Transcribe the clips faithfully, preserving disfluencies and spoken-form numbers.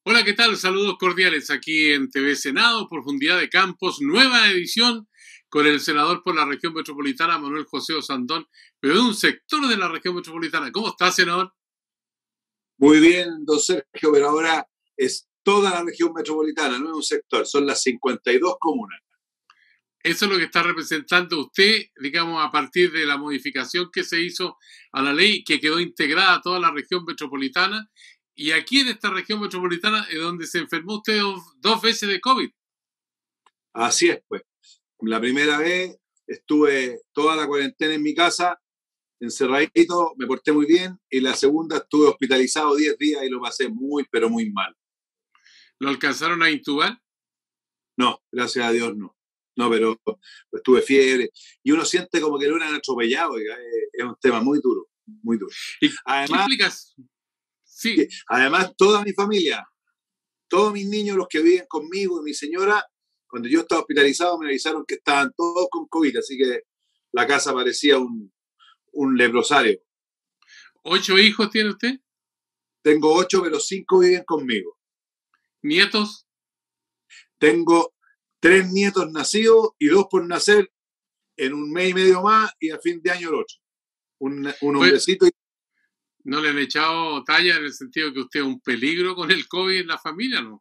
Hola, ¿qué tal? Saludos cordiales aquí en T V Senado, Profundidad de Campos, nueva edición con el senador por la región metropolitana, Manuel José Osandón, pero de un sector de la región metropolitana. ¿Cómo está, senador? Muy bien, don Sergio, pero ahora es toda la región metropolitana, no es un sector, son las cincuenta y dos comunas. Eso es lo que está representando usted, digamos, a partir de la modificación que se hizo a la ley, que quedó integrada a toda la región metropolitana. Y aquí en esta región metropolitana es donde se enfermó usted dos, dos veces de COVID. Así es, pues. La primera vez estuve toda la cuarentena en mi casa, encerradito, me porté muy bien, y la segunda estuve hospitalizado diez días y lo pasé muy, pero muy mal. ¿Lo alcanzaron a intubar? No, gracias a Dios no. No, pero estuve fiebre. Y uno siente como que lo hubieran atropellado, oiga, es un tema muy duro, muy duro. ¿Y Además, qué explicas? Sí. Además, toda mi familia, todos mis niños, los que viven conmigo y mi señora, cuando yo estaba hospitalizado me avisaron que estaban todos con COVID, así que la casa parecía un, un leprosario. ¿Ocho hijos tiene usted? Tengo ocho, pero cinco viven conmigo. ¿Nietos? Tengo tres nietos nacidos y dos por nacer en un mes y medio más y a fin de año el otro. Un, un hombrecito. Pues, ¿no le han echado talla en el sentido que usted es un peligro con el COVID en la familia, no?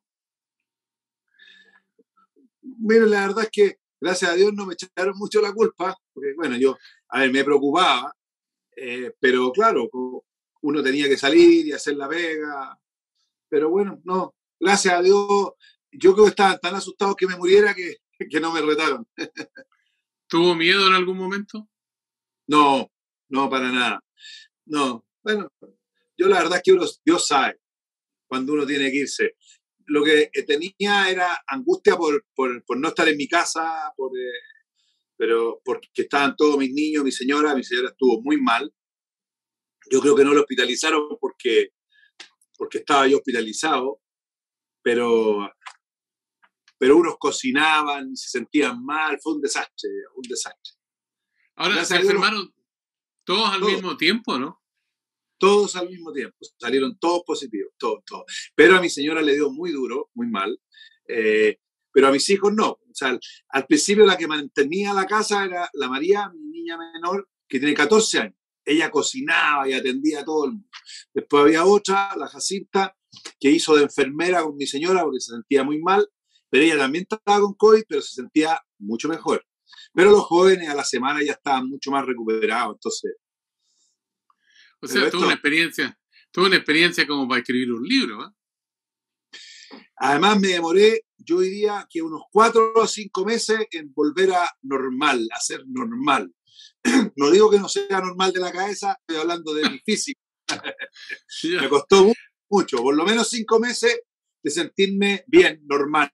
Mira, la verdad es que gracias a Dios no me echaron mucho la culpa, porque bueno, yo, a ver, me preocupaba, eh, pero claro, uno tenía que salir y hacer la pega, pero bueno, no, gracias a Dios, yo creo que estaban tan asustados que me muriera que, que no me retaron. ¿Tuvo miedo en algún momento? No, no, para nada. No, bueno, yo la verdad es que uno, Dios sabe cuando uno tiene que irse. Lo que tenía era angustia por, por, por no estar en mi casa, por, eh, pero porque estaban todos mis niños, mi señora, mi señora estuvo muy mal. Yo creo que no lo hospitalizaron porque, porque estaba yo hospitalizado, pero, pero unos cocinaban, se sentían mal, fue un desastre, un desastre. Ahora, Gracias se enfermaron Dios, todos al todos, mismo tiempo, ¿no? Todos al mismo tiempo, salieron todos positivos, todos, todos. Pero a mi señora le dio muy duro, muy mal, eh, pero a mis hijos no. O sea, al, al principio la que mantenía la casa era la María, mi niña menor, que tiene catorce años. Ella cocinaba y atendía a todo el mundo. Después había otra, la Jacinta, que hizo de enfermera con mi señora porque se sentía muy mal, pero ella también estaba con COVID, pero se sentía mucho mejor. Pero los jóvenes a la semana ya estaban mucho más recuperados, entonces... O sea, tuvo una experiencia, tuvo una experiencia como para escribir un libro, ¿eh? Además me demoré, yo diría que unos cuatro o cinco meses en volver a normal, a ser normal. No digo que no sea normal de la cabeza, estoy hablando de mi físico. Me costó mucho, por lo menos cinco meses de sentirme bien, normal.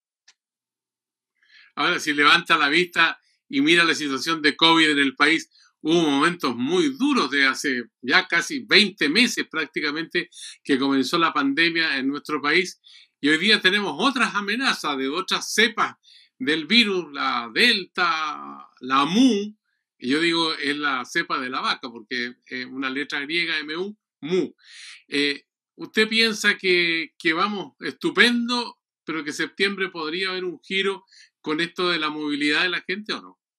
Ahora, si levanta la vista y mira la situación de COVID en el país, hubo momentos muy duros de hace ya casi veinte meses prácticamente que comenzó la pandemia en nuestro país y hoy día tenemos otras amenazas de otras cepas del virus, la Delta, la Mu, y yo digo es la cepa de la vaca porque es una letra griega M U, Mu. Eh, ¿Usted piensa que, que vamos estupendo, pero que septiembre podría haber un giro con esto de la movilidad de la gente o no?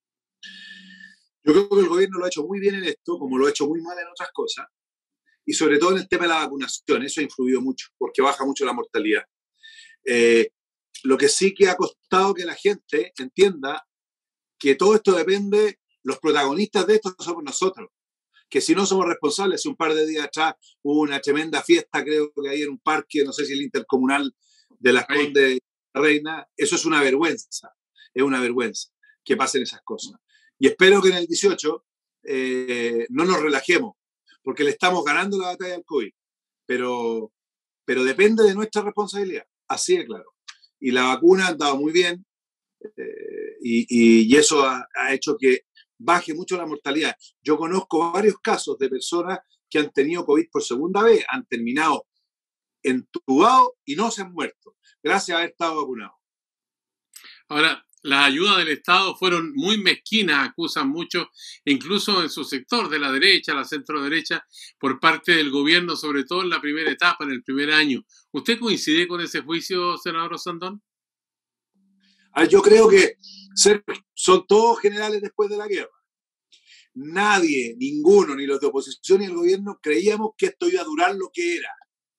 Yo creo que el gobierno lo ha hecho muy bien en esto, como lo ha hecho muy mal en otras cosas, y sobre todo en el tema de la vacunación, eso ha influido mucho, porque baja mucho la mortalidad. Eh, lo que sí que ha costado que la gente entienda que todo esto depende, los protagonistas de esto somos nosotros, que si no somos responsables, hace un par de días atrás hubo una tremenda fiesta, creo que ahí en un parque, no sé si el intercomunal de Las Condes de la Reina, eso es una vergüenza, es una vergüenza que pasen esas cosas. Y espero que en el dieciocho eh, no nos relajemos, porque le estamos ganando la batalla al COVID, pero, pero depende de nuestra responsabilidad, así de claro. Y la vacuna ha andado muy bien eh, y, y, y eso ha, ha hecho que baje mucho la mortalidad. Yo conozco varios casos de personas que han tenido COVID por segunda vez, han terminado entubados y no se han muerto, gracias a haber estado vacunados. Ahora, las ayudas del Estado fueron muy mezquinas, acusan muchos, incluso en su sector de la derecha, la centro derecha, por parte del gobierno, sobre todo en la primera etapa, en el primer año. ¿Usted coincide con ese juicio, senador Osandón? Ah, yo creo que ser, son todos generales después de la guerra. Nadie, ninguno, ni los de oposición ni el gobierno, creíamos que esto iba a durar lo que era.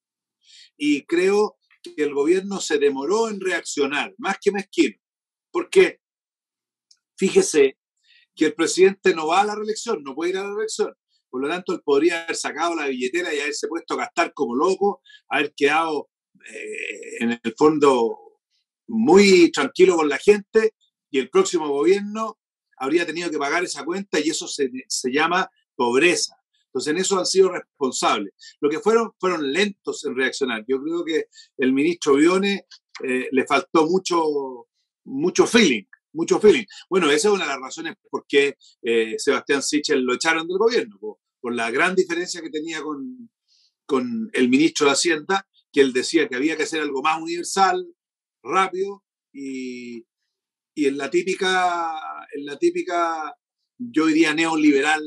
Y creo que el gobierno se demoró en reaccionar, más que mezquino. Porque fíjese que el presidente no va a la reelección, no puede ir a la reelección. Por lo tanto, él podría haber sacado la billetera y haberse puesto a gastar como loco, haber quedado eh, en el fondo muy tranquilo con la gente, y el próximo gobierno habría tenido que pagar esa cuenta, y eso se, se llama pobreza. Entonces, en eso han sido responsables. Lo que fueron, fueron lentos en reaccionar. Yo creo que el ministro Briones eh, le faltó mucho, mucho feeling, mucho feeling. Bueno, esa es una de las razones por qué eh, Sebastián Sichel lo echaron del gobierno, por, por la gran diferencia que tenía con, con el ministro de Hacienda, que él decía que había que hacer algo más universal, rápido, y, y en la típica, en la típica, yo diría neoliberal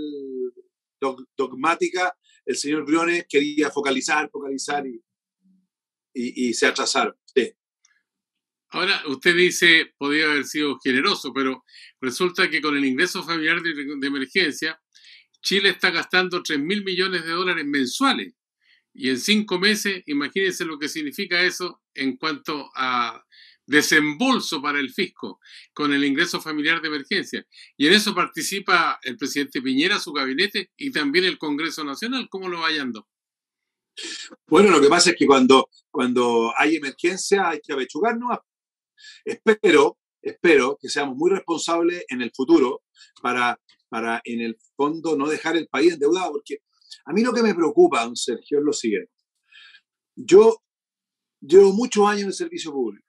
dogmática, el señor Briones quería focalizar, focalizar y, y, y se atrasaron. Sí. Ahora, usted dice, podría haber sido generoso, pero resulta que con el ingreso familiar de, de emergencia, Chile está gastando tres mil millones de dólares mensuales. Y en cinco meses, imagínense lo que significa eso en cuanto a desembolso para el fisco con el ingreso familiar de emergencia. Y en eso participa el presidente Piñera, su gabinete, y también el Congreso Nacional. ¿Cómo lo va hallando? Bueno, lo que pasa es que cuando, cuando hay emergencia hay que apechugar nomás. Espero, espero que seamos muy responsables en el futuro para, para, en el fondo, no dejar el país endeudado, porque a mí lo que me preocupa, don Sergio, es lo siguiente. Yo llevo muchos años en servicio público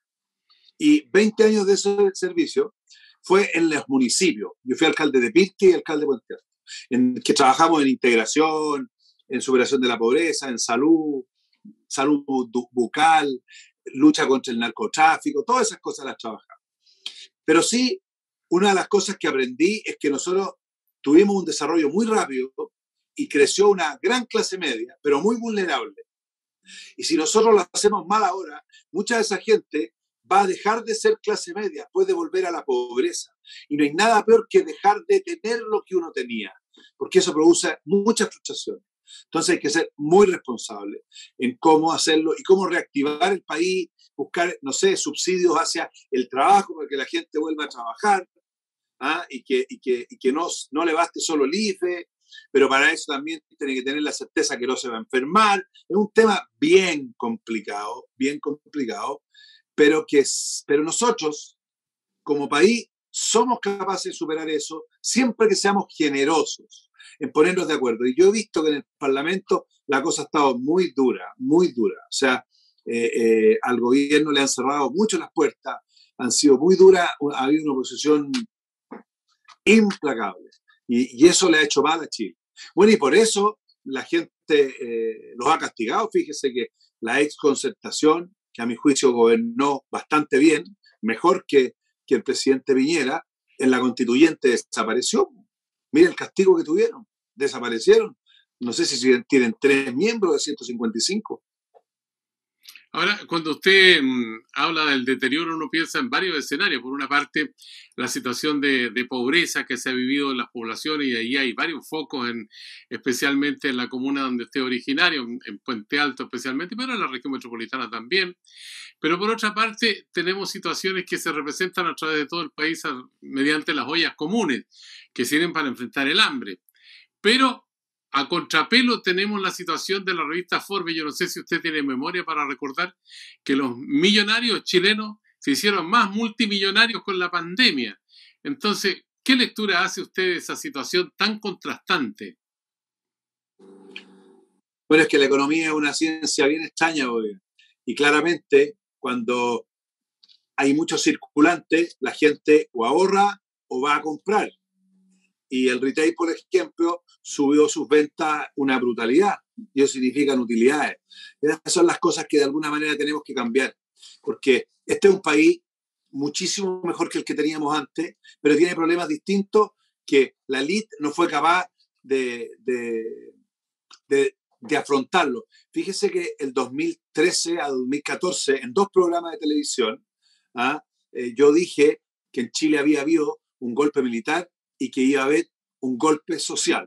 y veinte años de ese servicio fue en los municipios. Yo fui alcalde de Pirque y alcalde de Puente Alto, en que trabajamos en integración, en superación de la pobreza, en salud, salud bucal, lucha contra el narcotráfico, todas esas cosas las trabajamos. Pero sí, una de las cosas que aprendí es que nosotros tuvimos un desarrollo muy rápido y creció una gran clase media, pero muy vulnerable. Y si nosotros lo hacemos mal ahora, mucha de esa gente va a dejar de ser clase media, puede volver a la pobreza. Y no hay nada peor que dejar de tener lo que uno tenía, porque eso produce mucha frustración. Entonces hay que ser muy responsable en cómo hacerlo y cómo reactivar el país, buscar, no sé, subsidios hacia el trabajo para que la gente vuelva a trabajar, ¿ah? y que, y que, y que no, no le baste solo el I F E, pero para eso también tiene que tener la certeza que no se va a enfermar. Es un tema bien complicado, bien complicado, pero, que, pero nosotros, como país, somos capaces de superar eso siempre que seamos generosos en ponernos de acuerdo. Y yo he visto que en el Parlamento la cosa ha estado muy dura, muy dura. O sea, eh, eh, al gobierno le han cerrado mucho las puertas, han sido muy duras, ha habido una oposición implacable. Y, y eso le ha hecho mal a Chile. Bueno, y por eso la gente eh, los ha castigado. Fíjese que la exconcertación, que a mi juicio gobernó bastante bien, mejor que, que el presidente Piñera, en la constituyente desapareció. Mira el castigo que tuvieron, desaparecieron. No sé si tienen tres miembros de ciento cincuenta y cinco. Ahora, cuando usted mmm, habla del deterioro, uno piensa en varios escenarios. Por una parte, la situación de, de pobreza que se ha vivido en las poblaciones, y ahí hay varios focos, en, especialmente en la comuna donde usted es originario, en Puente Alto especialmente, pero en la región metropolitana también. Pero por otra parte, tenemos situaciones que se representan a través de todo el país a, mediante las ollas comunes, que sirven para enfrentar el hambre. Pero a contrapelo tenemos la situación de la revista Forbes. Yo no sé si usted tiene memoria para recordar que los millonarios chilenos se hicieron más multimillonarios con la pandemia. Entonces, ¿qué lectura hace usted de esa situación tan contrastante? Bueno, es que la economía es una ciencia bien extraña hoy. Y claramente, cuando hay muchos circulantes, la gente o ahorra o va a comprar. Y el retail, por ejemplo, subió sus ventas una brutalidad. Y eso significan utilidades. Esas son las cosas que de alguna manera tenemos que cambiar. Porque este es un país muchísimo mejor que el que teníamos antes, pero tiene problemas distintos que la elite no fue capaz de, de, de, de afrontarlo. Fíjese que el dos mil trece a dos mil catorce, en dos programas de televisión, ¿ah? eh, yo dije que en Chile había habido un golpe militar y que iba a haber un golpe social.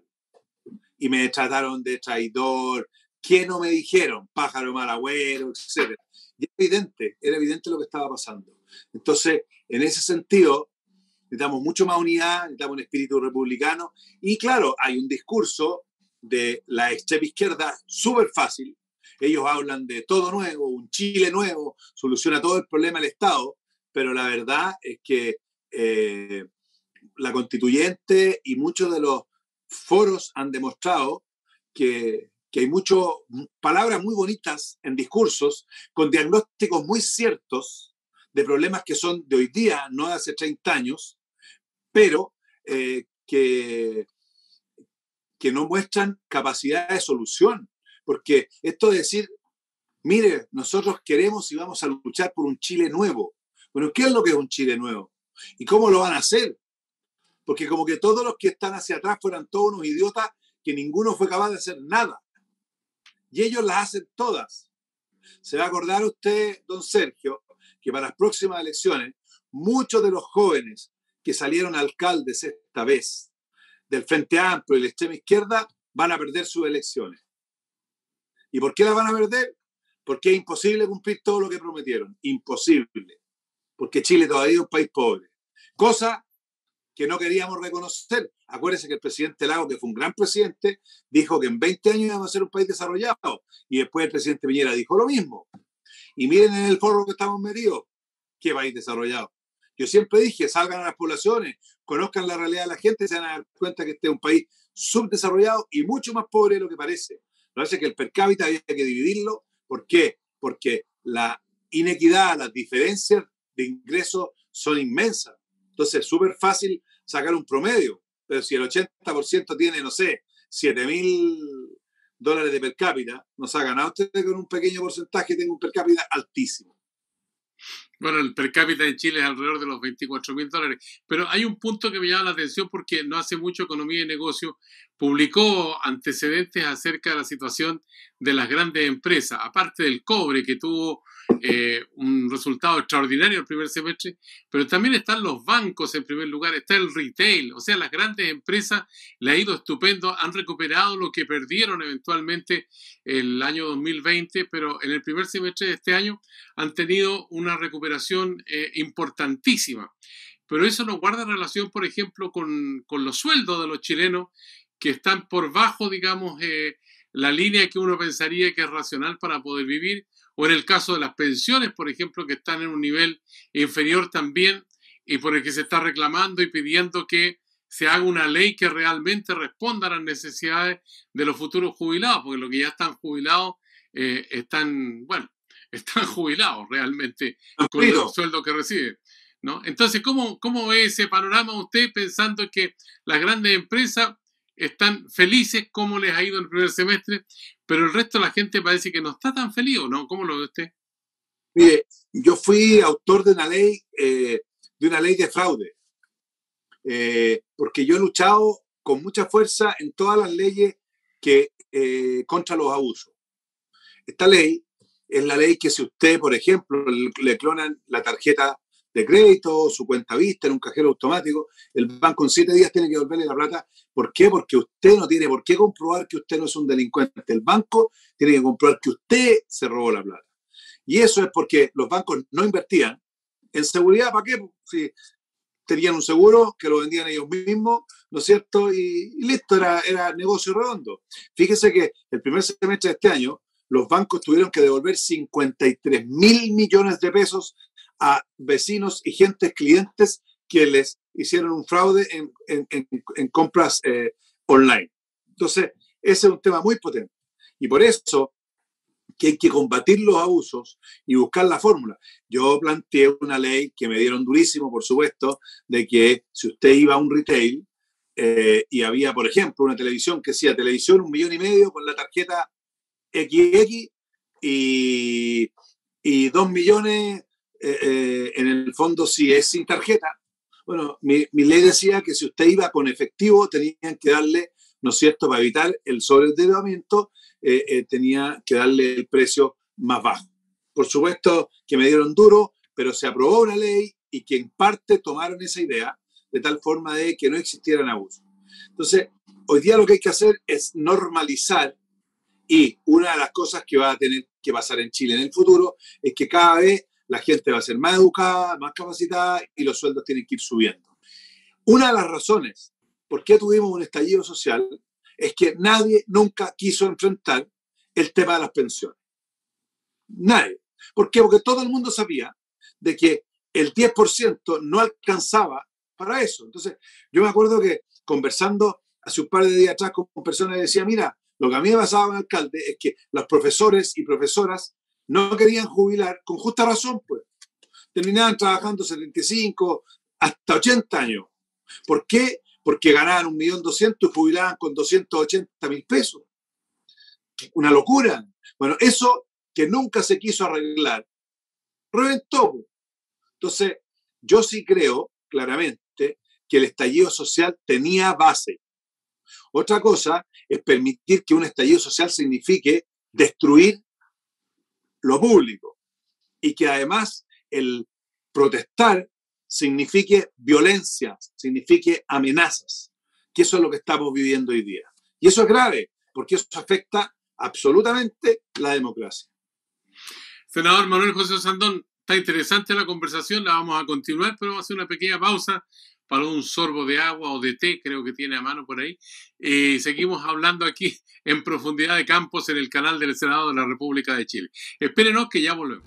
Y me trataron de traidor. ¿Qué no me dijeron? Pájaro mal agüero, etcétera. Y era evidente, era evidente lo que estaba pasando. Entonces, en ese sentido, necesitamos mucho más unidad, necesitamos un espíritu republicano. Y claro, hay un discurso de la extrema izquierda súper fácil. Ellos hablan de todo nuevo, un Chile nuevo, soluciona todo el problema del Estado, pero la verdad es que eh, la constituyente y muchos de los foros han demostrado que, que hay muchas palabras muy bonitas en discursos, con diagnósticos muy ciertos de problemas que son de hoy día, no de hace treinta años, pero eh, que, que no muestran capacidad de solución. Porque esto de decir, mire, nosotros queremos y vamos a luchar por un Chile nuevo. Bueno, ¿qué es lo que es un Chile nuevo? ¿Y cómo lo van a hacer? Porque como que todos los que están hacia atrás fueran todos unos idiotas que ninguno fue capaz de hacer nada. Y ellos las hacen todas. Se va a acordar usted, don Sergio, que para las próximas elecciones, muchos de los jóvenes que salieron alcaldes esta vez del Frente Amplio y la extrema izquierda van a perder sus elecciones. ¿Y por qué las van a perder? Porque es imposible cumplir todo lo que prometieron. Imposible. Porque Chile todavía es un país pobre. Cosa que no queríamos reconocer. Acuérdense que el presidente Lago, que fue un gran presidente, dijo que en veinte años íbamos a ser un país desarrollado. Y después el presidente Piñera dijo lo mismo. Y miren en el foro que estamos metidos. ¿Qué país desarrollado? Yo siempre dije, salgan a las poblaciones, conozcan la realidad de la gente y se van a dar cuenta que este es un país subdesarrollado y mucho más pobre de lo que parece. Lo que pasa es que el per cápita había que dividirlo. ¿Por qué? Porque la inequidad, las diferencias de ingresos son inmensas. Entonces es súper fácil sacar un promedio, pero si el ochenta por ciento tiene, no sé, siete mil dólares de per cápita, nos ha ganado usted con un pequeño porcentaje, tenga un per cápita altísimo. Bueno, el per cápita en Chile es alrededor de los veinticuatro mil dólares, pero hay un punto que me llama la atención porque no hace mucho Economía y Negocio publicó antecedentes acerca de la situación de las grandes empresas, aparte del cobre que tuvo eh, un resultado extraordinario el primer semestre, pero también están los bancos en primer lugar, está el retail, o sea, las grandes empresas le ha ido estupendo, han recuperado lo que perdieron eventualmente el año dos mil veinte, pero en el primer semestre de este año han tenido una recuperación eh, importantísima. Pero eso no guarda relación, por ejemplo, con, con los sueldos de los chilenos que están por bajo, digamos, eh, la línea que uno pensaría que es racional para poder vivir, o en el caso de las pensiones, por ejemplo, que están en un nivel inferior también y por el que se está reclamando y pidiendo que se haga una ley que realmente responda a las necesidades de los futuros jubilados, porque los que ya están jubilados eh, están, bueno, están jubilados realmente con el sueldo que reciben, ¿no? Entonces, ¿cómo, cómo ve ese panorama usted pensando que las grandes empresas están felices como les ha ido en el primer semestre, pero el resto de la gente parece que no está tan feliz, ¿o no? ¿Cómo lo ve usted? Mire, yo fui autor de una ley, eh, de una ley de fraude, eh, porque yo he luchado con mucha fuerza en todas las leyes que, eh, contra los abusos. Esta ley es la ley que si usted, por ejemplo, le clonan la tarjeta de crédito, su cuenta vista en un cajero automático, el banco en siete días tiene que devolverle la plata. ¿Por qué? Porque usted no tiene por qué comprobar que usted no es un delincuente. El banco tiene que comprobar que usted se robó la plata. Y eso es porque los bancos no invertían en seguridad. ¿Para qué? Si tenían un seguro que lo vendían ellos mismos, ¿no es cierto? Y, y listo, era, era negocio redondo. Fíjese que el primer semestre de este año, los bancos tuvieron que devolver cincuenta y tres mil millones de pesos a vecinos y gentes, clientes que les hicieron un fraude en, en, en, en compras eh, online. Entonces, ese es un tema muy potente. Y por eso que hay que combatir los abusos y buscar la fórmula. Yo planteé una ley que me dieron durísimo, por supuesto, de que si usted iba a un retail eh, y había, por ejemplo, una televisión que decía televisión un millón y medio con la tarjeta equis equis y, y dos millones eh, eh, en el fondo, si es sin tarjeta, bueno, mi, mi ley decía que si usted iba con efectivo, tenían que darle, ¿no es cierto?, para evitar el sobreendeudamiento, eh, eh, tenía que darle el precio más bajo. Por supuesto que me dieron duro, pero se aprobó una ley y que en parte tomaron esa idea de tal forma de que no existieran abusos. Entonces, hoy día lo que hay que hacer es normalizar, y una de las cosas que va a tener que pasar en Chile en el futuro es que cada vez la gente va a ser más educada, más capacitada y los sueldos tienen que ir subiendo. Una de las razones por qué tuvimos un estallido social es que nadie nunca quiso enfrentar el tema de las pensiones. Nadie. ¿Por qué? Porque todo el mundo sabía de que el diez por ciento no alcanzaba para eso. Entonces, yo me acuerdo que conversando hace un par de días atrás con personas, decía, mira, lo que a mí me pasaba con el alcalde es que los profesores y profesoras no querían jubilar con justa razón, pues. Terminaban trabajando setenta y cinco hasta ochenta años. ¿Por qué? Porque ganaban un millón doscientos y jubilaban con doscientos ochenta mil pesos. Una locura. Bueno, eso que nunca se quiso arreglar, reventó. Pues. Entonces, yo sí creo claramente que el estallido social tenía base. Otra cosa es permitir que un estallido social signifique destruir lo público y que además el protestar signifique violencia, signifique amenazas, que eso es lo que estamos viviendo hoy día. Y eso es grave, porque eso afecta absolutamente la democracia. Senador Manuel José Sandón, está interesante la conversación, la vamos a continuar, pero vamos a hacer una pequeña pausa para un sorbo de agua o de té, creo que tiene a mano por ahí. Eh, seguimos hablando aquí en Profundidad de Campos en el canal del Senado de la República de Chile. Espérenos que ya volvemos.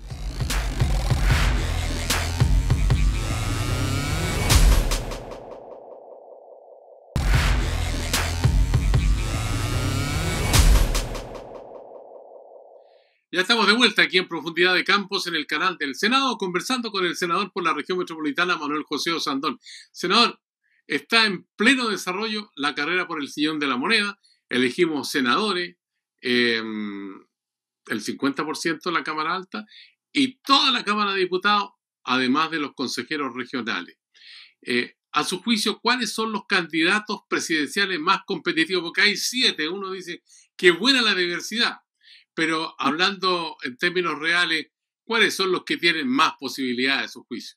Ya estamos de vuelta aquí en Profundidad de Campos en el canal del Senado, conversando con el senador por la región metropolitana, Manuel José Sandón. Senador, está en pleno desarrollo la carrera por el sillón de la moneda. Elegimos senadores, eh, el cincuenta por ciento de la Cámara Alta y toda la Cámara de Diputados, además de los consejeros regionales. Eh, a su juicio, ¿cuáles son los candidatos presidenciales más competitivos? Porque hay siete. Uno dice que buena la diversidad. Pero hablando en términos reales, ¿cuáles son los que tienen más posibilidades a su juicio?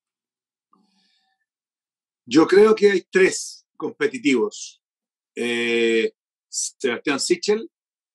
Yo creo que hay tres competitivos. Eh, Sebastián Sichel,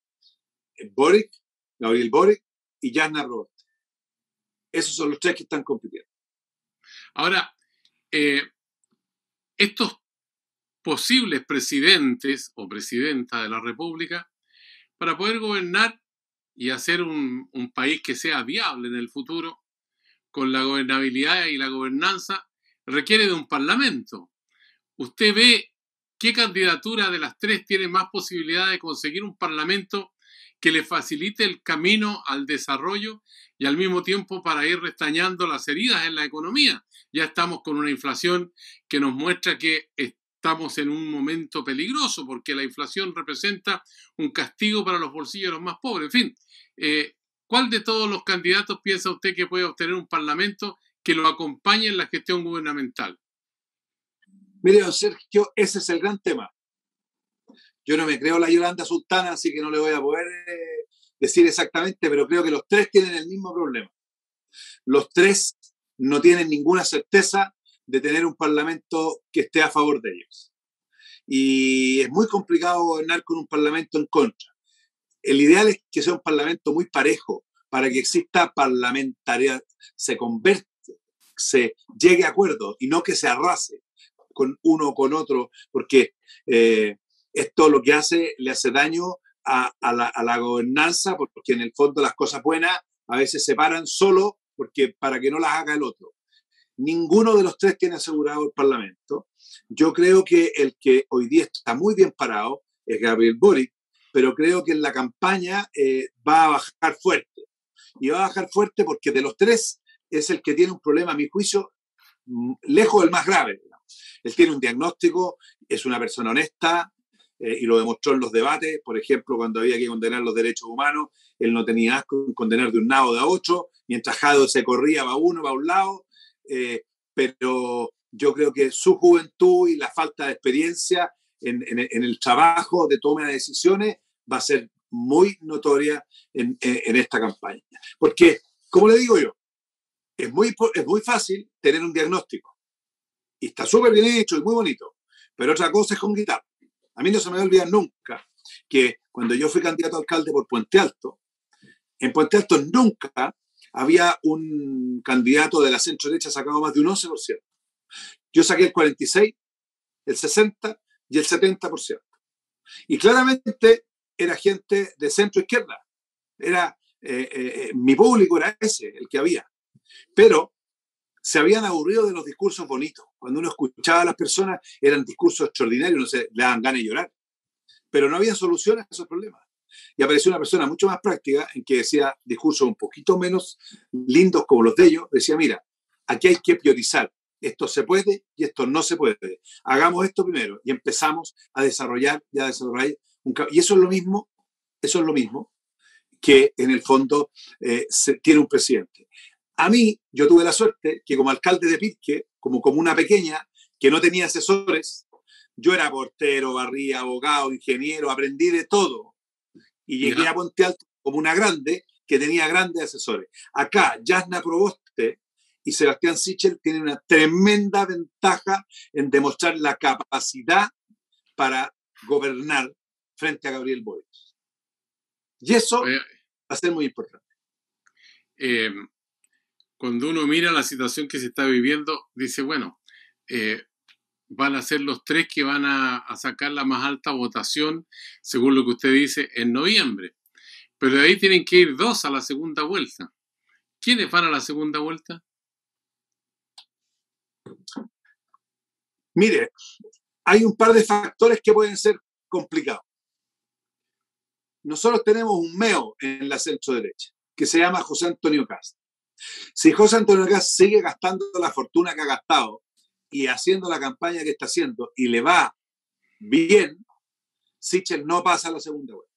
Boric, Gabriel Boric y Jasna Roth. Esos son los tres que están compitiendo. Ahora, eh, estos posibles presidentes o presidentas de la República, para poder gobernar y hacer un, un país que sea viable en el futuro, con la gobernabilidad y la gobernanza, requiere de un parlamento. ¿Usted ve qué candidatura de las tres tiene más posibilidad de conseguir un parlamento que le facilite el camino al desarrollo y al mismo tiempo para ir restañando las heridas en la economía? Ya estamos con una inflación que nos muestra que estamos en un momento peligroso porque la inflación representa un castigo para los bolsillos de los más pobres. En fin, eh, ¿cuál de todos los candidatos piensa usted que puede obtener un parlamento que lo acompañe en la gestión gubernamental? Mire, don Sergio, ese es el gran tema. Yo no me creo la Yolanda Sultana, así que no le voy a poder eh, decir exactamente, pero creo que los tres tienen el mismo problema. Los tres no tienen ninguna certeza de tener un parlamento que esté a favor de ellos. Y es muy complicado gobernar con un parlamento en contra. El ideal es que sea un parlamento muy parejo para que exista parlamentaridad, se converte, se llegue a acuerdo y no que se arrase con uno o con otro, porque eh, esto lo que hace, le hace daño a, a, la, a la gobernanza, porque en el fondo las cosas buenas a veces se paran solo porque, para que no las haga el otro. Ninguno de los tres tiene asegurado el Parlamento. Yo creo que el que hoy día está muy bien parado es Gabriel Boric, pero creo que en la campaña eh, va a bajar fuerte. Y va a bajar fuerte porque de los tres es el que tiene un problema, a mi juicio, lejos del más grave. Él tiene un diagnóstico, es una persona honesta, eh, y lo demostró en los debates. Por ejemplo, cuando había que condenar los derechos humanos, él no tenía asco en condenar de un nado de a ocho, mientras Jado se corría, va uno, va a un lado, eh, pero yo creo que su juventud y la falta de experiencia en, en, en el trabajo de toma de decisiones va a ser muy notoria en, en, en esta campaña. Porque, como le digo yo, es muy, es muy fácil tener un diagnóstico y está súper bien hecho y muy bonito, pero otra cosa es concretar. A mí no se me va a olvidar nunca que cuando yo fui candidato a alcalde por Puente Alto, en Puente Alto nunca había un candidato de la centro derecha sacado más de un once por ciento. Yo saqué el cuarenta y seis por ciento, el sesenta por ciento y el setenta por ciento. Y claramente era gente de centro izquierda. Era, eh, eh, mi público era ese, el que había. Pero se habían aburrido de los discursos bonitos. Cuando uno escuchaba a las personas, eran discursos extraordinarios, no se le daban ganas de llorar. Pero no había soluciones a esos problemas. Y apareció una persona mucho más práctica en que decía discursos un poquito menos lindos como los de ellos. Decía, mira, aquí hay que priorizar. Esto se puede y esto no se puede. Hagamos esto primero y empezamos a desarrollar y a desarrollar. Un, y eso es lo mismo, eso es lo mismo que en el fondo eh, se, tiene un presidente. A mí, yo tuve la suerte que como alcalde de Pirque, como comuna pequeña, que no tenía asesores, yo era portero, barría, abogado, ingeniero, aprendí de todo. Y llegué yeah. a Puente Alto como una grande que tenía grandes asesores. Acá, Jasna Proboste y Sebastián Sichel tienen una tremenda ventaja en demostrar la capacidad para gobernar frente a Gabriel Boric. Y eso eh, va a ser muy importante. Eh, cuando uno mira la situación que se está viviendo, dice, bueno, eh, van a ser los tres que van a, a sacar la más alta votación, según lo que usted dice, en noviembre. Pero de ahí tienen que ir dos a la segunda vuelta. ¿Quiénes van a la segunda vuelta? Mire, hay un par de factores que pueden ser complicados. Nosotros tenemos un meo en la centro derecha, que se llama José Antonio Kast. Si José Antonio Kast sigue gastando la fortuna que ha gastado y haciendo la campaña que está haciendo y le va bien, Sichel no pasa a la segunda vuelta.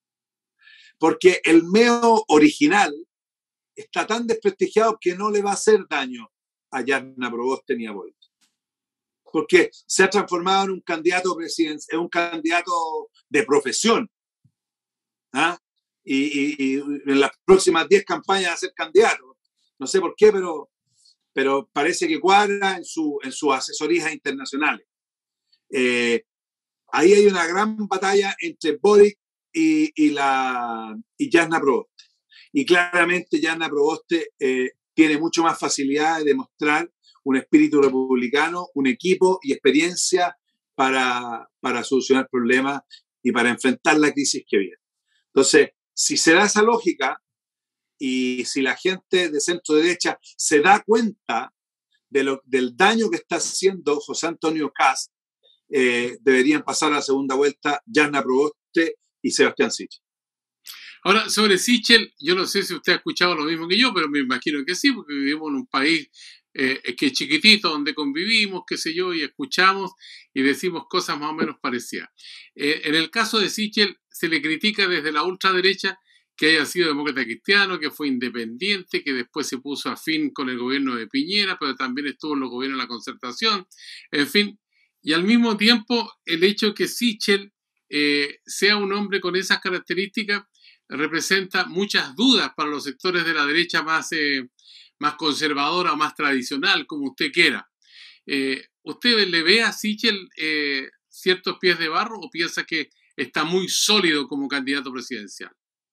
Porque el meo original está tan desprestigiado que no le va a hacer daño a Jasna Proboste ni a Boric. Porque se ha transformado en un candidato presidencial, en un candidato de profesión. ¿Ah? Y, y, y en las próximas diez campañas va a ser candidato. No sé por qué, pero, pero parece que cuadra en, su, en sus asesorías internacionales. Eh, ahí hay una gran batalla entre Boric y, y, la, y Jasna Proboste. Y claramente Jasna Proboste eh, tiene mucho más facilidad de demostrar un espíritu republicano, un equipo y experiencia para, para solucionar problemas y para enfrentar la crisis que viene. Entonces, si se da esa lógica y si la gente de centro derecha se da cuenta de lo, del daño que está haciendo José Antonio Kast, eh, deberían pasar a la segunda vuelta Jasna Proboste y Sebastián Sichel. Ahora, sobre Sichel, yo no sé si usted ha escuchado lo mismo que yo, pero me imagino que sí, porque vivimos en un país eh, que es chiquitito, donde convivimos, qué sé yo, y escuchamos y decimos cosas más o menos parecidas. Eh, en el caso de Sichel, se le critica desde la ultraderecha que haya sido demócrata cristiano, que fue independiente, que después se puso afín con el gobierno de Piñera, pero también estuvo en los gobiernos de la Concertación, en fin. Y al mismo tiempo, el hecho de que Sichel eh, sea un hombre con esas características representa muchas dudas para los sectores de la derecha más, eh, más conservadora o más tradicional, como usted quiera. Eh, ¿Usted le ve a Sichel eh, ciertos pies de barro o piensa que está muy sólido como candidato presidencial?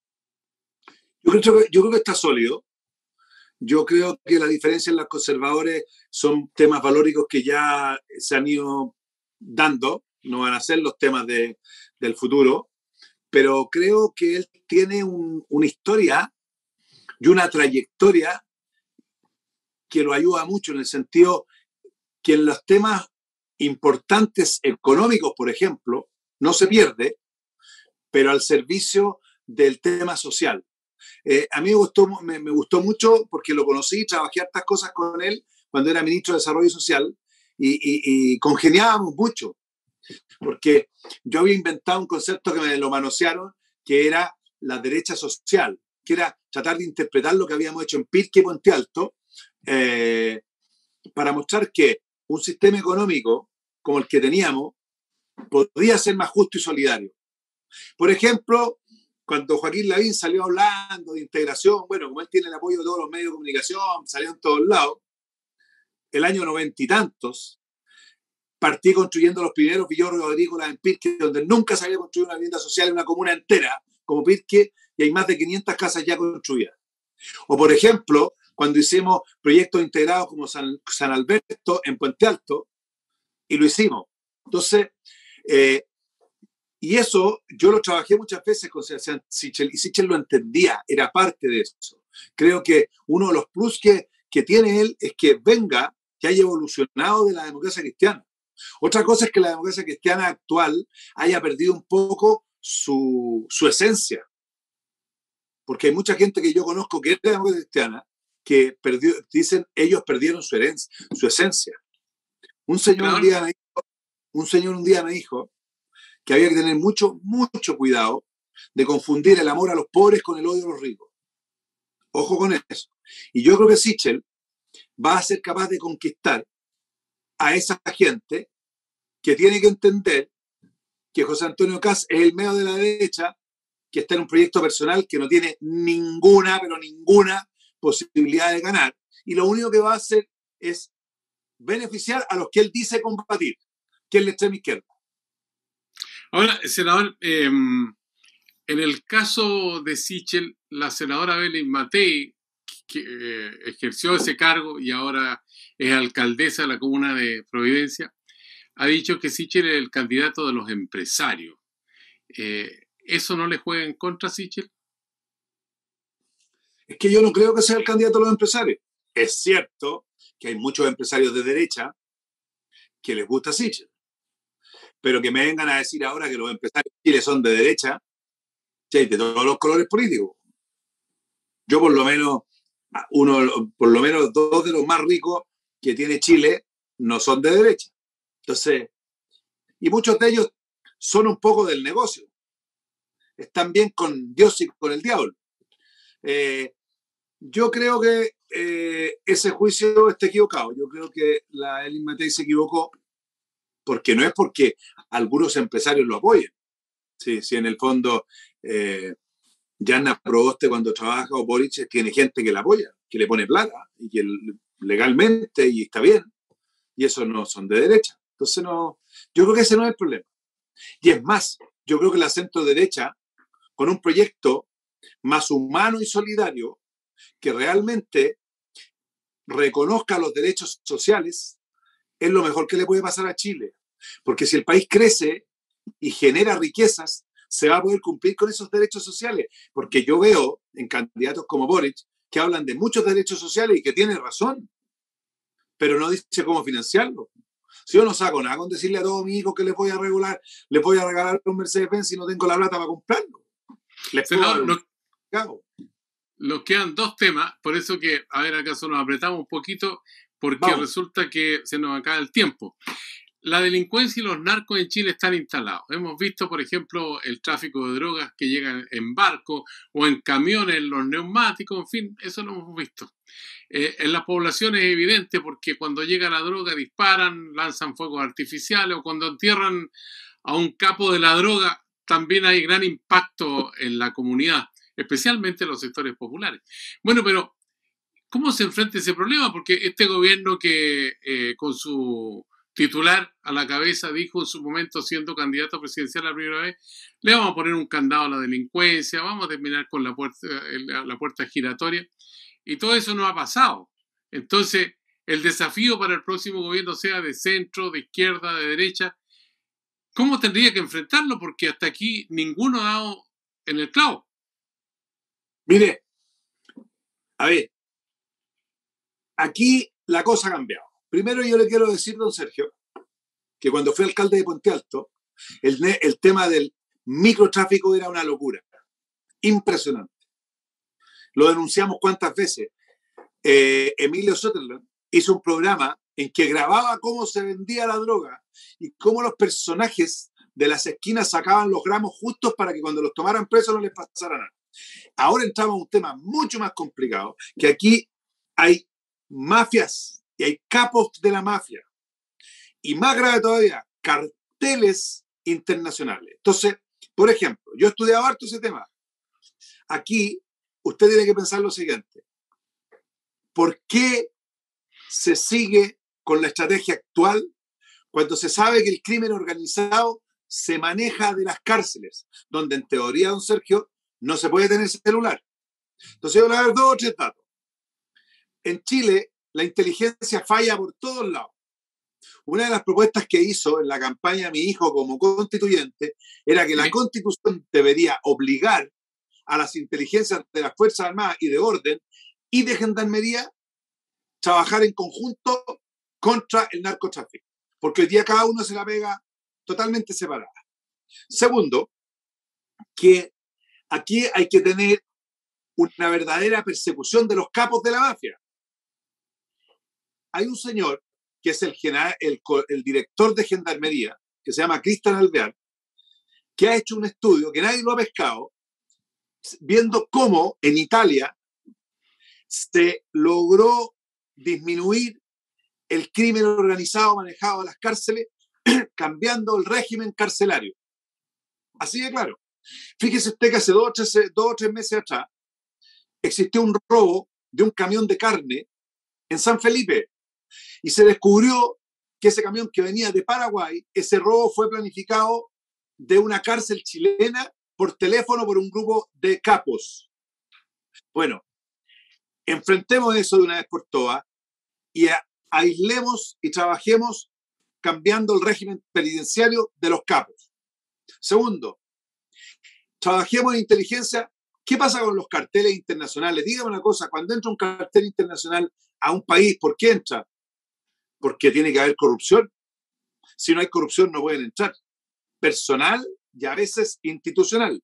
Yo creo, que, yo creo que está sólido. Yo creo que la diferencia en los conservadores son temas valóricos que ya se han ido dando, no van a ser los temas de, del futuro, pero creo que él tiene un, una historia y una trayectoria que lo ayuda mucho en el sentido que en los temas importantes económicos, por ejemplo, no se pierde, pero al servicio del tema social. Eh, a mí me gustó, me, me gustó mucho porque lo conocí, trabajé hartas cosas con él cuando era ministro de Desarrollo Social y, y, y congeniábamos mucho, porque yo había inventado un concepto que me lo manosearon, que era la derecha social, que era tratar de interpretar lo que habíamos hecho en Pirque y Puente Alto, eh, para mostrar que un sistema económico como el que teníamos podría ser más justo y solidario. Por ejemplo, cuando Joaquín Lavín salió hablando de integración, bueno, como él tiene el apoyo de todos los medios de comunicación, salió en todos lados, el año noventa y tantos, partí construyendo los primeros villorrios agrícolas en Pirque, donde nunca se había construido una vivienda social en una comuna entera como Pirque, y hay más de quinientas casas ya construidas. O, por ejemplo, cuando hicimos proyectos integrados como San, San Alberto en Puente Alto, y lo hicimos. Entonces, eh, y eso yo lo trabajé muchas veces con Sebastián Sichel, y Sichel lo entendía, era parte de eso. Creo que uno de los plus que, que tiene él es que venga, que haya evolucionado de la democracia cristiana. Otra cosa es que la democracia cristiana actual haya perdido un poco su, su esencia. Porque hay mucha gente que yo conozco que es de la democracia cristiana que perdió, dicen ellos perdieron su herencia, su esencia. Un señor, un día me dijo, un señor un día me dijo que había que tener mucho, mucho cuidado de confundir el amor a los pobres con el odio a los ricos. Ojo con eso. Y yo creo que Sichel va a ser capaz de conquistar a esa gente que tiene que entender que José Antonio Kast es el medio de la derecha, que está en un proyecto personal que no tiene ninguna, pero ninguna posibilidad de ganar. Y lo único que va a hacer es beneficiar a los que él dice combatir, que es la extrema izquierda. Ahora, senador, eh, en el caso de Sichel, la senadora Belén Matei, que eh, ejerció ese cargo y ahora es alcaldesa de la comuna de Providencia, ha dicho que Sichel es el candidato de los empresarios. Eh, ¿Eso no le juega en contra a Sichel? Es que yo no creo que sea el candidato de los empresarios. Es cierto que hay muchos empresarios de derecha que les gusta Sichel, pero que me vengan a decir ahora que los empresarios de Chile son de derecha, de todos los colores políticos. Yo por lo menos, uno, por lo menos dos de los más ricos que tiene Chile no son de derecha. Entonces, y muchos de ellos son un poco del negocio. Están bien con Dios y con el diablo. Eh, yo creo que eh, ese juicio está equivocado. Yo creo que la Belén Matei se equivocó, porque no es porque algunos empresarios lo apoyen. Sí, sí, en el fondo, eh, Jana Proboste cuando trabaja o Boric tiene gente que la apoya, que le pone plata y que legalmente y está bien. Y esos no son de derecha. Entonces, no, yo creo que ese no es el problema. Y es más, yo creo que la centro derecha, con un proyecto más humano y solidario, que realmente reconozca los derechos sociales, es lo mejor que le puede pasar a Chile. Porque si el país crece y genera riquezas, se va a poder cumplir con esos derechos sociales. Porque yo veo en candidatos como Boric que hablan de muchos derechos sociales y que tienen razón, pero no dice cómo financiarlo. Si yo no saco nada con decirle a todos mis hijos que les voy a regular, les voy a regalar un Mercedes-Benz y no tengo la plata para comprarlo. Les Senador, nos, nos quedan dos temas, por eso que, a ver, acaso nos apretamos un poquito, porque Vamos. resulta que se nos acaba el tiempo. La delincuencia y los narcos en Chile están instalados. Hemos visto, por ejemplo, el tráfico de drogas que llegan en barcos o en camiones, en los neumáticos, en fin, eso lo hemos visto. Eh, en las poblaciones es evidente porque cuando llega la droga disparan, lanzan fuegos artificiales, o cuando entierran a un capo de la droga también hay gran impacto en la comunidad, especialmente en los sectores populares. Bueno, pero ¿cómo se enfrenta ese problema? Porque este gobierno que eh, con su titular a la cabeza dijo en su momento, siendo candidato presidencial la primera vez, le vamos a poner un candado a la delincuencia, vamos a terminar con la puerta, la puerta giratoria, y todo eso no ha pasado. Entonces, el desafío para el próximo gobierno, sea de centro, de izquierda, de derecha, ¿cómo tendría que enfrentarlo? Porque hasta aquí ninguno ha dado en el clavo. Mire, a ver, aquí la cosa ha cambiado. Primero yo le quiero decir, don Sergio, que cuando fui alcalde de Puente Alto, el, el tema del microtráfico era una locura. Impresionante. Lo denunciamos cuántas veces. Eh, Emilio Sutherland hizo un programa en que grababa cómo se vendía la droga y cómo los personajes de las esquinas sacaban los gramos justos para que cuando los tomaran presos no les pasara nada. ahora entramos a un tema mucho más complicado, que aquí hay mafias y hay capos de la mafia. Y más grave todavía, carteles internacionales. Entonces, por ejemplo, yo he estudiado harto ese tema. Aquí usted tiene que pensar lo siguiente. ¿Por qué se sigue con la estrategia actual cuando se sabe que el crimen organizado se maneja de las cárceles, donde en teoría, don Sergio, no se puede tener celular? Entonces yo le voy a dar dos o tres datos. En Chile, la inteligencia falla por todos lados. Una de las propuestas que hizo en la campaña mi hijo como constituyente era que la Constitución debería obligar a las inteligencias de las Fuerzas Armadas y de Orden y de Gendarmería trabajar en conjunto contra el narcotráfico, porque hoy día cada uno se la pega totalmente separada. Segundo, que aquí hay que tener una verdadera persecución de los capos de la mafia. Hay un señor que es el, general, el, el director de Gendarmería, que se llama Cristian Alvear, que ha hecho un estudio que nadie lo ha pescado, viendo cómo en Italia se logró disminuir el crimen organizado manejado a las cárceles, cambiando el régimen carcelario. Así de claro. Fíjese usted que hace dos o tres, dos o tres meses atrás existió un robo de un camión de carne en San Felipe y se descubrió que ese camión que venía de Paraguay, ese robo fue planificado de una cárcel chilena por teléfono por un grupo de capos. Bueno, enfrentemos eso de una vez por todas y a, aislemos y trabajemos cambiando el régimen penitenciario de los capos. Segundo, trabajemos en inteligencia. ¿Qué pasa con los carteles internacionales? Dígame una cosa, cuando entra un cartel internacional a un país, ¿por qué entra? Porque tiene que haber corrupción. Si no hay corrupción no pueden entrar. Personal y a veces institucional.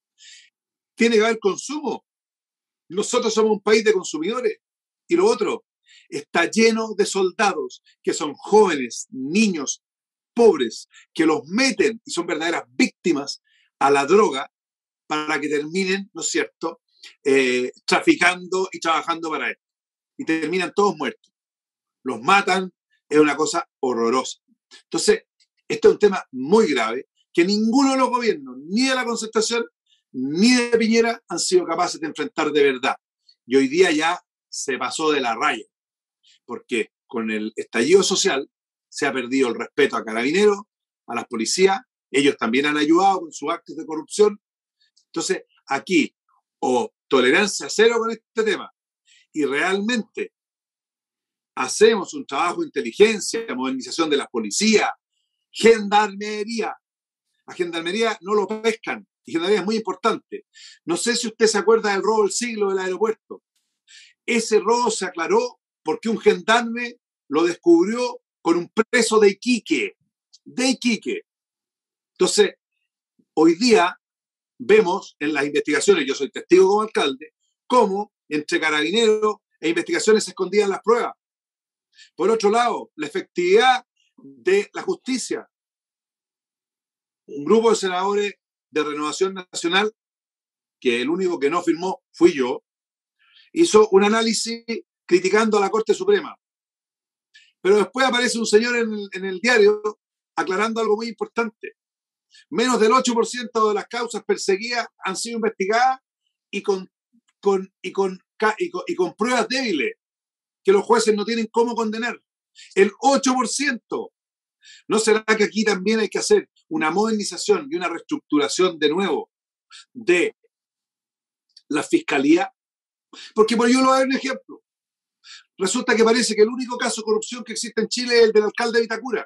Tiene que haber consumo. Nosotros somos un país de consumidores. Y lo otro, está lleno de soldados que son jóvenes, niños, pobres, que los meten y son verdaderas víctimas a la droga para que terminen, ¿no es cierto?, eh, traficando y trabajando para esto. Y terminan todos muertos. Los matan, es una cosa horrorosa. Entonces, este es un tema muy grave que ninguno de los gobiernos, ni de la Concertación, ni de Piñera, han sido capaces de enfrentar de verdad. Y hoy día ya se pasó de la raya, porque con el estallido social se ha perdido el respeto a carabineros, a las policías, ellos también han ayudado con sus actos de corrupción. Entonces, aquí, o tolerancia cero con este tema, y realmente hacemos un trabajo de inteligencia, de modernización de las policías, gendarmería. A gendarmería no lo pescan, y gendarmería es muy importante. No sé si usted se acuerda del robo del siglo del aeropuerto. Ese robo se aclaró porque un gendarme lo descubrió con un preso de Iquique, de Iquique. Entonces, hoy día vemos en las investigaciones, yo soy testigo como alcalde, cómo entre carabineros e investigaciones se escondían las pruebas. Por otro lado, la efectividad de la justicia. Un grupo de senadores de Renovación Nacional, que el único que no firmó fui yo, hizo un análisis criticando a la Corte Suprema. Pero después aparece un señor en el, en el diario aclarando algo muy importante. Menos del ocho por ciento de las causas perseguidas han sido investigadas y con, con, y con, y con, y con pruebas débiles que los jueces no tienen cómo condenar. El ocho por ciento. ¿No será que aquí también hay que hacer una modernización y una reestructuración de nuevo de la fiscalía? Porque por yo lo voy a dar un ejemplo. Resulta que parece que el único caso de corrupción que existe en Chile es el del alcalde de Vitacura.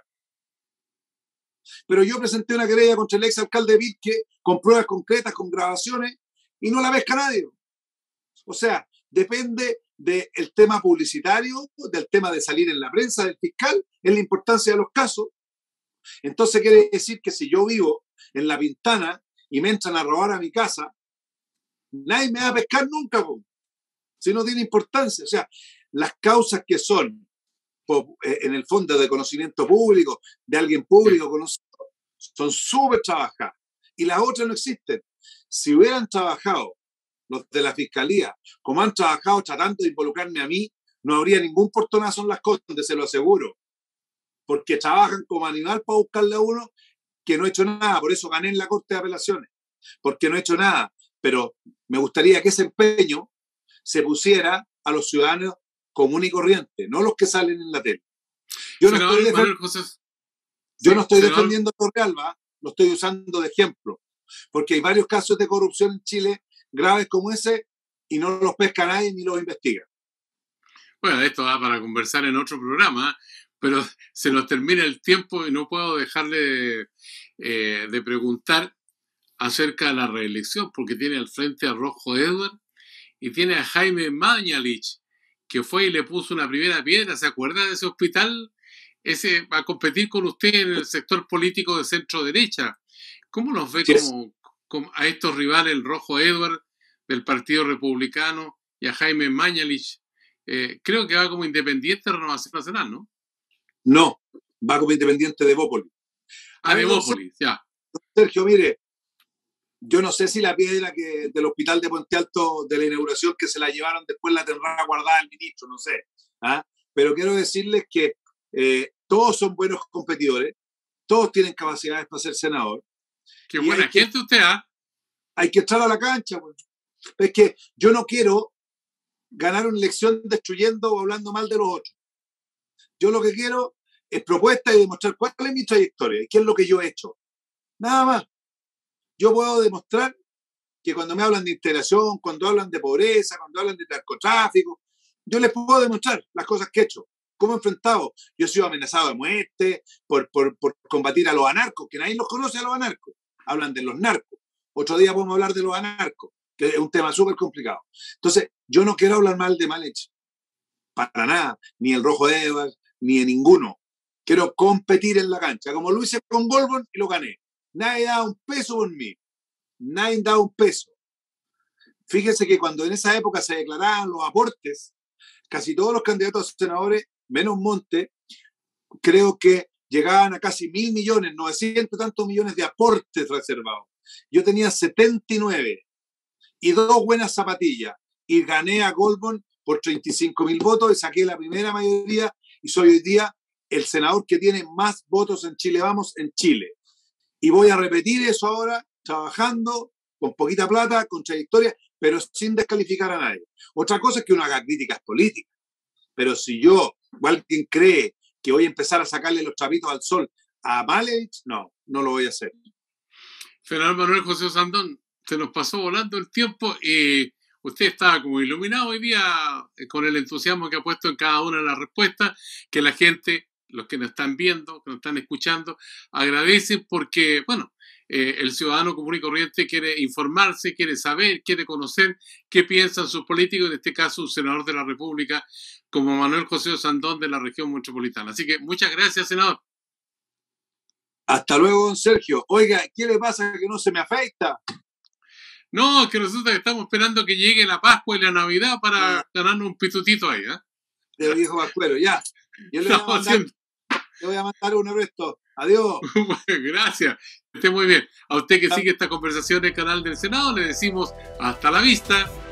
Pero yo presenté una querella contra el ex alcalde de Vilque con pruebas concretas, con grabaciones, y no la pesca nadie. O sea, depende del tema publicitario, del tema de salir en la prensa, del fiscal, en la importancia de los casos. Entonces quiere decir que si yo vivo en La Pintana y me entran a robar a mi casa, nadie me va a pescar nunca, po, si no tiene importancia. O sea, las causas que son en el fondo de conocimiento público, de alguien público conocido, son súper trabajadas y las otras no existen. Si hubieran trabajado, los de la Fiscalía, como han trabajado tratando de involucrarme a mí, no habría ningún portonazo en Las Condes, se lo aseguro. Porque trabajan como animal para buscarle a uno que no he hecho nada. Por eso gané en la Corte de Apelaciones. Porque no he hecho nada. Pero me gustaría que ese empeño se pusiera a los ciudadanos comunes y corrientes, no los que salen en la tele. Yo no estoy, defend... Yo no estoy defendiendo a Torrealba, lo estoy usando de ejemplo. Porque hay varios casos de corrupción en Chile graves como ese y no los pesca nadie ni los investiga. Bueno, esto va para conversar en otro programa, pero se nos termina el tiempo y no puedo dejarle de, eh, de preguntar acerca de la reelección, porque tiene al frente a Rojo Edwards y tiene a Jaime Mañalich, que fue y le puso una primera piedra. ¿Se acuerda de ese hospital? Ese va a competir con usted en el sector político de centro-derecha. ¿Cómo los ve como, como a estos rivales, el Rojo Edwards del Partido Republicano y a Jaime Mañalich? Eh, creo que va como independiente de Renovación Nacional, ¿no? No, va como independiente de Bópolis. Ah, de Bópolis, ya. Sergio, mire, yo no sé si la piedra que del hospital de Puente Alto de la inauguración que se la llevaron después la tendrá guardada el ministro, no sé. ¿Ah? Pero quiero decirles que eh, todos son buenos competidores, todos tienen capacidades para ser senador. Qué buena gente que, usted, ¿ah? Hay que entrar a la cancha. Bueno. Es que yo no quiero ganar una elección destruyendo o hablando mal de los otros. Yo lo que quiero es propuesta y demostrar cuál es mi trayectoria y qué es lo que yo he hecho. Nada más. Yo puedo demostrar que cuando me hablan de integración, cuando hablan de pobreza, cuando hablan de narcotráfico, yo les puedo demostrar las cosas que he hecho. ¿Cómo he enfrentado? Yo he sido amenazado de muerte por, por, por combatir a los anarcos, que nadie los conoce a los anarcos. Hablan de los narcos. Otro día podemos hablar de los anarcos, que es un tema súper complicado. Entonces, yo no quiero hablar mal de Mañalich. Para nada. Ni el Rojo Edwards, ni de ninguno. Quiero competir en la cancha, como lo hice con Goldborn y lo gané. Nadie da un peso por mí. Nadie da un peso. Fíjense que cuando en esa época se declaraban los aportes, casi todos los candidatos a senadores, menos Monte, creo que llegaban a casi mil millones, novecientos tantos millones de aportes reservados. Yo tenía setenta y nueve y dos buenas zapatillas y gané a Goldborn por treinta y cinco mil votos y saqué la primera mayoría y soy hoy día el senador que tiene más votos en Chile Vamos en Chile. Y voy a repetir eso ahora, trabajando, con poquita plata, con trayectoria, pero sin descalificar a nadie. Otra cosa es que uno haga críticas políticas. Pero si yo, o alguien cree que voy a empezar a sacarle los trapitos al sol a Mañalich, no, no lo voy a hacer. Senador Manuel José Osandón, se nos pasó volando el tiempo y usted estaba como iluminado hoy día con el entusiasmo que ha puesto en cada una de las respuestas, que la gente, los que nos están viendo, que nos están escuchando, agradecen porque, bueno, eh, el ciudadano común y corriente quiere informarse, quiere saber, quiere conocer qué piensan sus políticos, en este caso un senador de la República como Manuel José Osandón de la región metropolitana. Así que muchas gracias, senador. Hasta luego, don Sergio. Oiga, ¿qué le pasa que no se me afecta? No, es que nosotros estamos esperando que llegue la Pascua y la Navidad para ah. ganarnos un pitutito ahí, ¿eh? De viejo vascuero, ya. Yo le voy a mandar, le voy a mandar un resto. Adiós. Gracias. Esté muy bien. A usted que sigue esta conversación en el canal del Senado, le decimos hasta la vista.